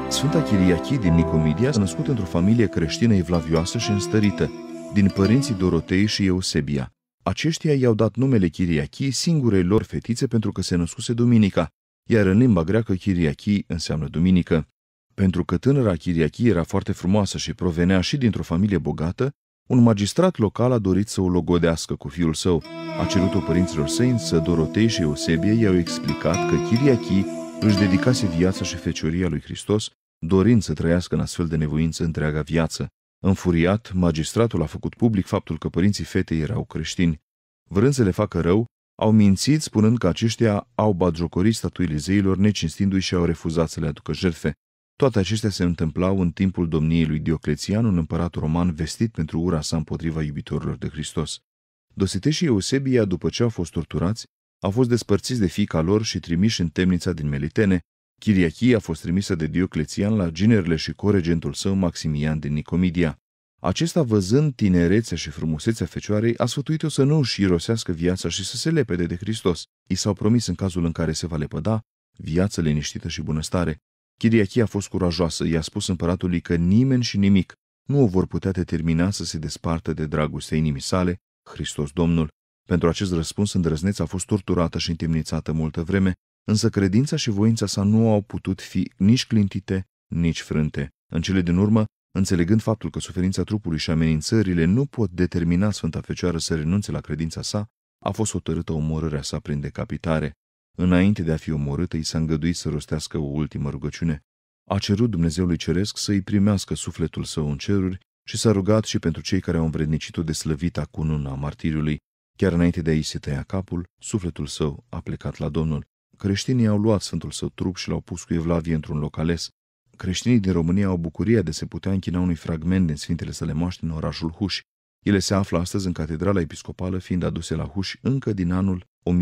Sfânta Chiriachie din Nicomedia s-a născut într-o familie creștină evlavioasă și înstărită, din părinții Dorotei și Eusebia. Aceștia i-au dat numele Chiriachie singurei lor fetițe pentru că se născuse duminica, iar în limba greacă Chiriachie înseamnă duminică. Pentru că tânăra Chiriachie era foarte frumoasă și provenea și dintr-o familie bogată, un magistrat local a dorit să o logodească cu fiul său. A cerut-o părinților săi, însă Dorotei și Eusebie i-au explicat că Chiriachie își dedicase viața și fecioria lui Hristos, dorind să trăiască în astfel de nevoință întreaga viață. Înfuriat, magistratul a făcut public faptul că părinții fetei erau creștini. Vrând să le facă rău, au mințit spunând că aceștia au batjocorit statuile zeilor, necinstindu-i și au refuzat să le aducă jertfe. Toate acestea se întâmplau în timpul domniei lui Dioclețian, un împărat roman vestit pentru ura sa împotriva iubitorilor de Hristos. Dositei și Eusebia, după ce au fost torturați, au fost despărțiți de fiica lor și trimiși în temnița din Melitene. Chiriachie a fost trimisă de Dioclețian la ginerile și coregentul său Maximian din Nicomedia. Acesta, văzând tinerețea și frumusețea fecioarei, a sfătuit-o să nu își irosească viața și să se lepede de Hristos. I s-au promis, în cazul în care se va lepăda, viață liniștită și bunăstare. Chiriachie a fost curajoasă, i-a spus împăratului că nimeni și nimic nu o vor putea determina să se despartă de dragostea inimii sale, Hristos Domnul. Pentru acest răspuns îndrăzneț a fost torturată și întemnițată multă vreme, însă credința și voința sa nu au putut fi nici clintite, nici frânte. În cele din urmă, înțelegând faptul că suferința trupului și amenințările nu pot determina Sfânta Fecioară să renunțe la credința sa, a fost hotărâtă omorârea sa prin decapitare. Înainte de a fi omorâtă, i s-a îngăduit să rostească o ultimă rugăciune. A cerut Dumnezeului Ceresc să îi primească sufletul său în ceruri și s-a rugat și pentru cei care au învrednicit-o de slăvita cununa a martiriului. Chiar înainte de a-i se tăia capul, sufletul său a plecat la Domnul. Creștinii au luat sfântul său trup și l-au pus cu evlavie într-un loc ales. Creștinii din România au bucuria de se putea închina unui fragment din Sfintele sale moaște în orașul Huși. Ele se află astăzi în Catedrala Episcopală, fiind aduse la Huși încă din anul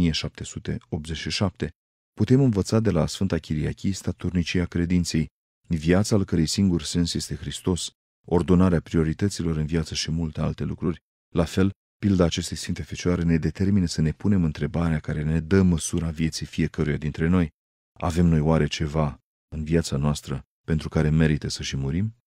1787. Putem învăța de la Sfânta Chiriachie statornicia credinței, viața al cărei singur sens este Hristos, ordonarea priorităților în viață și multe alte lucruri. La fel, pilda acestei Sfinte Fecioare ne determină să ne punem întrebarea care ne dă măsura vieții fiecăruia dintre noi. Avem noi oare ceva în viața noastră pentru care merită să și murim?